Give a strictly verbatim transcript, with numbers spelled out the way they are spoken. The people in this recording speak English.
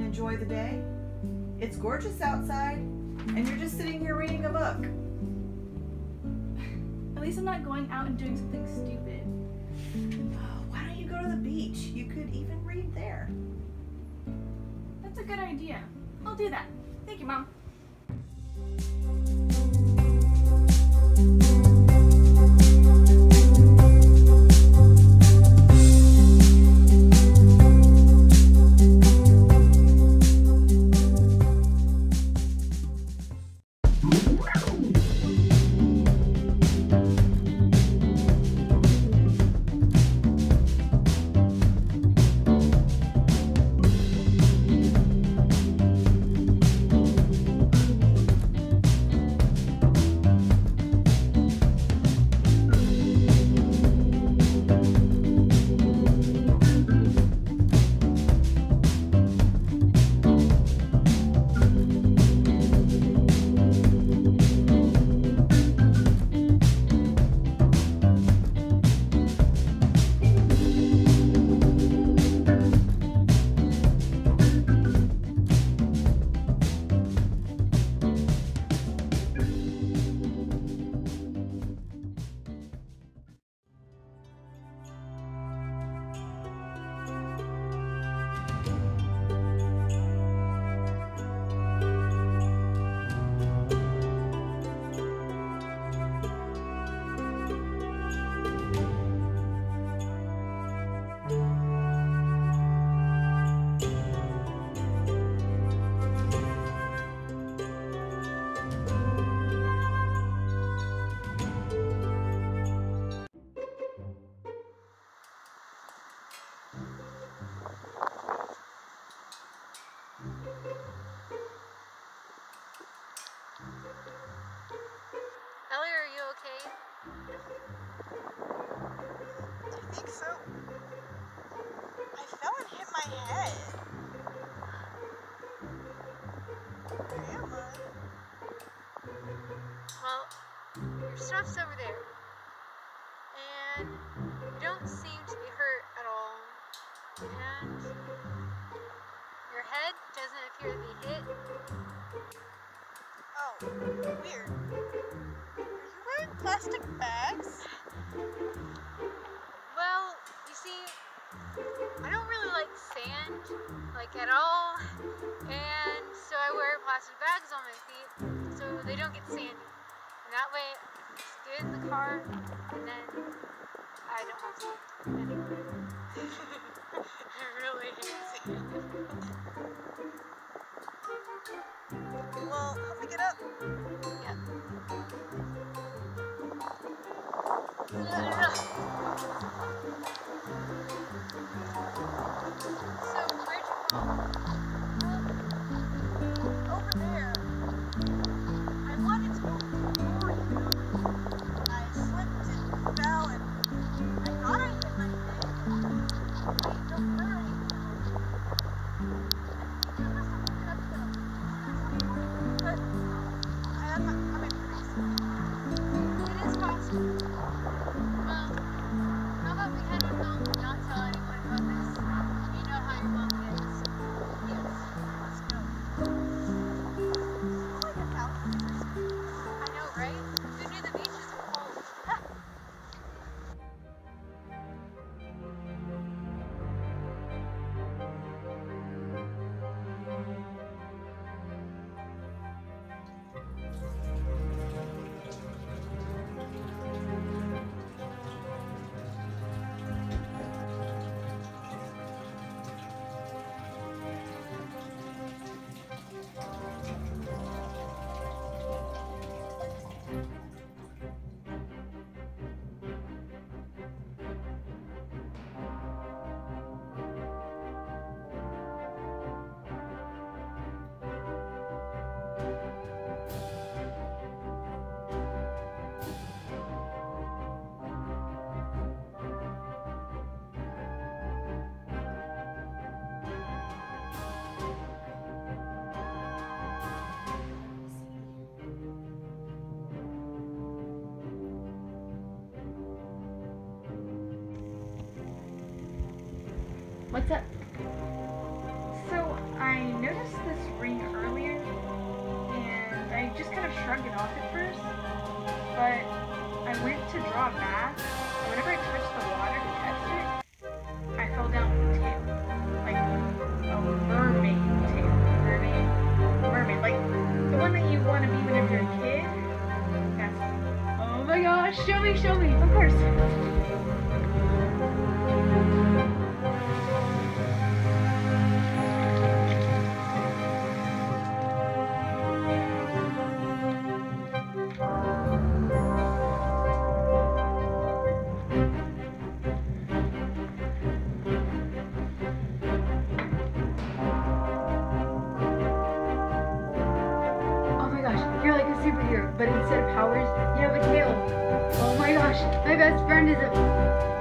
enjoy the day? It's gorgeous outside, and you're just sitting here reading a book. At least I'm not going out and doing something stupid. Oh, why don't you go to the beach? You could even read there. That's a good idea. I'll do that. Thank you, Mom. Ellie, are you okay? Do you think so? I fell and hit my head. Where am I? Well, your stuff's over there. And you don't seem to be hurt at all. And your head doesn't appear to be hit. Oh, weird. Are you wearing plastic bags? Well, you see, I don't really like sand, like at all, and so I wear plastic bags on my feet so they don't get sandy. And that way, I just get in the car, and then I don't have to anymore. I really hate sand. Well, help me get up. Yep. So, where'd you fall? Over there. I wanted to go before you. I slipped and fell and I thought I hit my head. I don't know. I must have picked it up though. But I'm, I'm in Greece. It is possible. Well, how about we head home and not tell anyone about this? You know how your mom is. Yes, let's go. It's like a thousand degrees. I know, right? Who knew the beaches were cold? What's up? So, I noticed this ring earlier, and I just kind of shrugged it off at first, but I went to draw a bath, and whenever I touched the water to test it, I fell down with a tail. Like a mermaid tail. Mermaid? Mermaid. Like the one that you want to be whenever you're a kid. That's, oh my gosh, show me, show me, of course. You're like a superhero, but instead of powers, you have a tail. Oh my gosh, my best friend is a